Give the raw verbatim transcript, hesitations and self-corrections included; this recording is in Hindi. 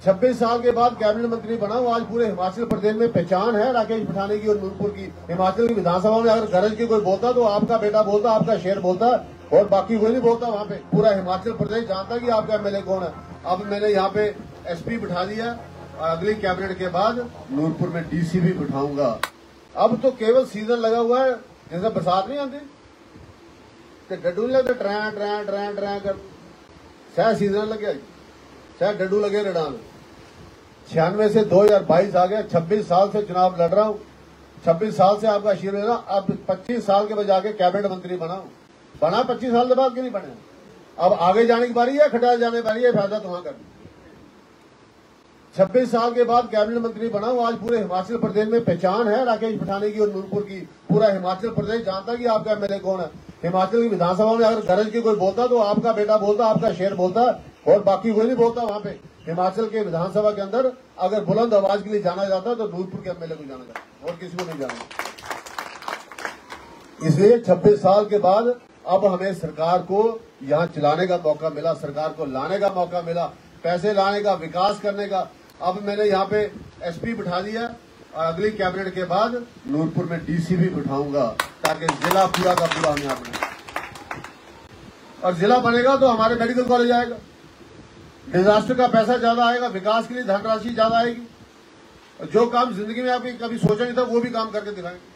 छब्बीस साल के बाद कैबिनेट मंत्री बना हूं। आज पूरे हिमाचल प्रदेश में पहचान है राकेश पठानी की और नूरपुर की। हिमाचल की विधानसभा में अगर गरज की कोई बोलता तो आपका बेटा बोलता, आपका शेर बोलता और बाकी कोई नहीं बोलता। वहां पे पूरा हिमाचल प्रदेश जानता कि आपका एमएलए कौन है। अब मैंने यहाँ पे एसपी बिठा दिया और अगली कैबिनेट के बाद नूरपुर में डीसी भी बिठाऊंगा। अब तो केवल सीजन लगा हुआ है, जैसे बरसात नहीं आती तो डड्डू नहीं लगते, ट्रै ट्रै ट्रै ट्रै कर शायद सीजन लग गया, शायद डड्डू लगे रडान। छियानवे से दो हजार बाईस आ गया, छब्बीस साल से चुनाव लड़ रहा हूँ, छब्बीस साल से आपका आशीर्वाद। अब पच्चीस साल के बाद जाके कैबिनेट मंत्री बना हूँ। बना पच्चीस साल के बाद क्यों नहीं बने? अब आगे जाने की बारी है, खटाल जाने की बारी है, फायदा तो वहां कर। छब्बीस साल के बाद कैबिनेट मंत्री बना हूं। आज पूरे हिमाचल प्रदेश में पहचान है राकेश पठानी की और नूरपुर की। पूरा हिमाचल प्रदेश जानता कि आपका एमएलए कौन है। हिमाचल की विधानसभा में अगर गरज की कोई बोलता तो आपका बेटा बोलता, आपका शेर बोलता और बाकी कोई नहीं बोलता। वहां पे हिमाचल के विधानसभा के अंदर अगर बुलंद आवाज के लिए जाना जाता तो नूरपुर के एमएलए को जाना जाता और किसी को नहीं जाना। इसलिए छब्बीस साल के बाद अब हमें सरकार को यहाँ चलाने का मौका मिला, सरकार को लाने का मौका मिला, पैसे लाने का, विकास करने का। अब मैंने यहाँ पे एसपी बिठा दिया और अगली कैबिनेट के बाद नूरपुर में डीसी भी बिठाऊंगा ताकि जिला पूरा का पूरा हम यहाँ बने। और जिला बनेगा तो हमारे मेडिकल कॉलेज आएगा, डिजास्टर का पैसा ज्यादा आएगा, विकास के लिए धनराशि ज्यादा आएगी। जो काम जिंदगी में आपने कभी सोचा नहीं था वो भी काम करके दिखाएंगे।